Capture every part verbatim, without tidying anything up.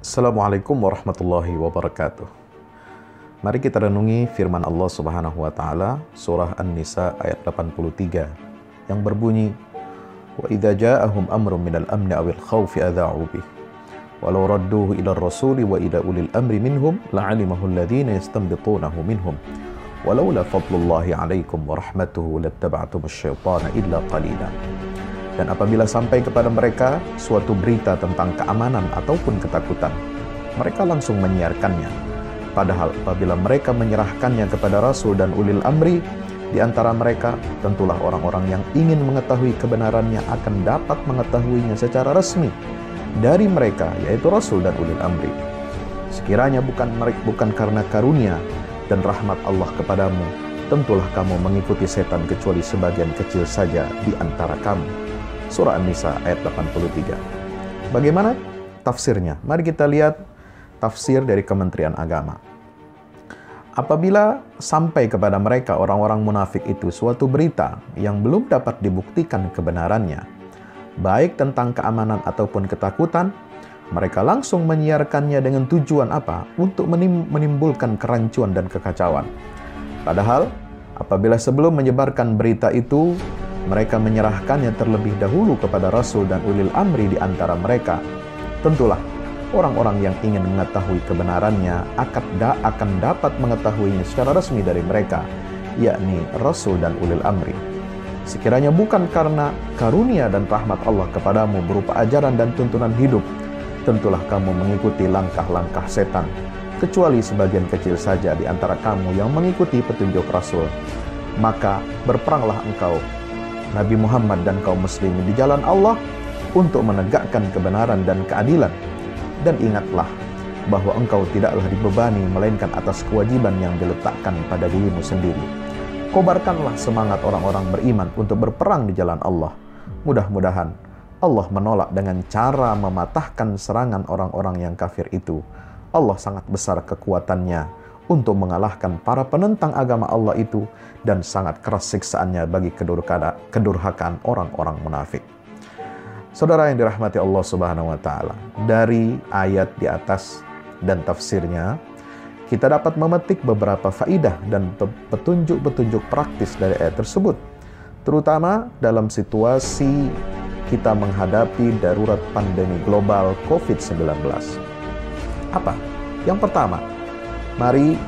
Assalamualaikum warahmatullahi wabarakatuh. Mari kita renungi firman Allah Subhanahu wa taala surah An-Nisa ayat delapan puluh tiga yang berbunyi, "Wa idza ja'ahum amrun minal amni awil khaufi adza'u bih walau radduhu ila ar-rasuli wa ila ulil amri minhum la'alimahu alladhina yastanbitunahu minhum walaula fadlullahi 'alaikum wa rahmatuhu lattaba'tumus syaitana illa qalila." Dan apabila sampai kepada mereka suatu berita tentang keamanan ataupun ketakutan, mereka langsung menyiarkannya. Padahal apabila mereka menyerahkannya kepada Rasul dan ulil amri di antara mereka, tentulah orang-orang yang ingin mengetahui kebenarannya akan dapat mengetahuinya secara resmi dari mereka, yaitu Rasul dan ulil amri. Sekiranya bukan mereka bukan karena karunia dan rahmat Allah kepadamu, tentulah kamu mengikuti setan kecuali sebagian kecil saja di antara kamu. Surah An-Nisa ayat delapan puluh tiga. Bagaimana tafsirnya? Mari kita lihat tafsir dari Kementerian Agama. Apabila sampai kepada mereka orang-orang munafik itu suatu berita yang belum dapat dibuktikan kebenarannya, baik tentang keamanan ataupun ketakutan, mereka langsung menyiarkannya dengan tujuan apa? Untuk menimbulkan kerancuan dan kekacauan. Padahal apabila sebelum menyebarkan berita itu mereka menyerahkannya terlebih dahulu kepada Rasul dan ulil amri di antara mereka, tentulah orang-orang yang ingin mengetahui kebenarannya akan, da akan dapat mengetahuinya secara resmi dari mereka, yakni Rasul dan ulil amri. Sekiranya bukan karena karunia dan rahmat Allah kepadamu berupa ajaran dan tuntunan hidup, tentulah kamu mengikuti langkah-langkah setan, kecuali sebagian kecil saja di antara kamu yang mengikuti petunjuk Rasul. Maka berperanglah engkau, Nabi Muhammad dan kaum muslimin di jalan Allah untuk menegakkan kebenaran dan keadilan. Dan ingatlah bahwa engkau tidaklah dibebani melainkan atas kewajiban yang diletakkan pada dirimu sendiri. Kobarkanlah semangat orang-orang beriman untuk berperang di jalan Allah. Mudah-mudahan Allah menolak dengan cara mematahkan serangan orang-orang yang kafir itu. Allah sangat besar kekuatannya untuk mengalahkan para penentang agama Allah itu, dan sangat keras siksaannya bagi kedurhakaan orang-orang munafik. Saudara yang dirahmati Allah Subhanahu wa taala, dari ayat di atas dan tafsirnya kita dapat memetik beberapa faidah dan petunjuk-petunjuk praktis dari ayat tersebut, terutama dalam situasi kita menghadapi darurat pandemi global covid sembilan belas. Apa? Yang pertama, mari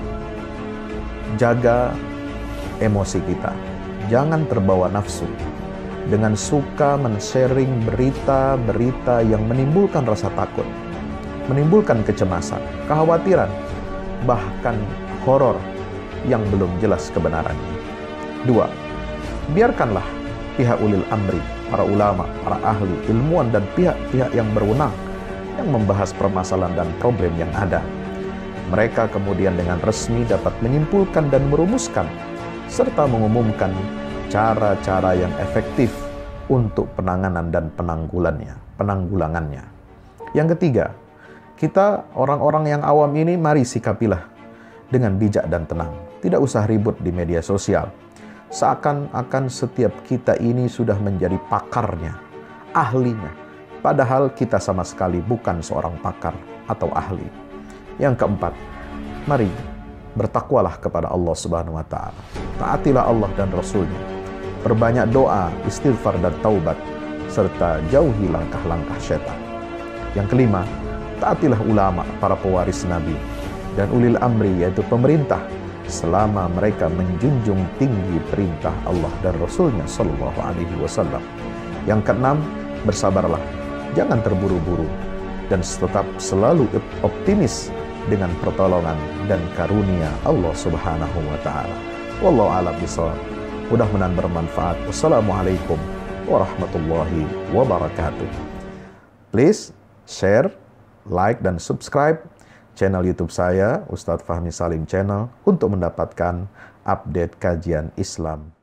jaga emosi kita. Jangan terbawa nafsu dengan suka men-sharing berita-berita yang menimbulkan rasa takut, menimbulkan kecemasan, kekhawatiran, bahkan horor yang belum jelas kebenarannya. Dua, biarkanlah pihak ulil amri, para ulama, para ahli, ilmuwan, dan pihak-pihak yang berwenang yang membahas permasalahan dan problem yang ada. Mereka kemudian dengan resmi dapat menyimpulkan dan merumuskan serta mengumumkan cara-cara yang efektif untuk penanganan dan penanggulannya, penanggulangannya. Yang ketiga, kita orang-orang yang awam ini mari sikapilah dengan bijak dan tenang. Tidak usah ribut di media sosial. Seakan-akan setiap kita ini sudah menjadi pakarnya, ahlinya. Padahal kita sama sekali bukan seorang pakar atau ahli. Yang keempat, mari bertakwalah kepada Allah Subhanahu wa taala. Taatilah Allah dan Rasul-Nya. Perbanyak doa, istighfar dan taubat, serta jauhi langkah-langkah syaitan. Yang kelima, taatilah ulama, para pewaris Nabi, dan ulil amri, yaitu pemerintah, selama mereka menjunjung tinggi perintah Allah dan Rasul-Nya Shallallahu Alaihi Wasallam. Yang keenam, bersabarlah, jangan terburu-buru, dan tetap selalu optimis dengan pertolongan dan karunia Allah Subhanahu wa taala. Wallahu a'lam bishawab. Mudah-mudahan bermanfaat. Wassalamualaikum warahmatullahi wabarakatuh. Please share, like, dan subscribe channel YouTube saya, Ustadz Fahmi Salim Channel, untuk mendapatkan update kajian Islam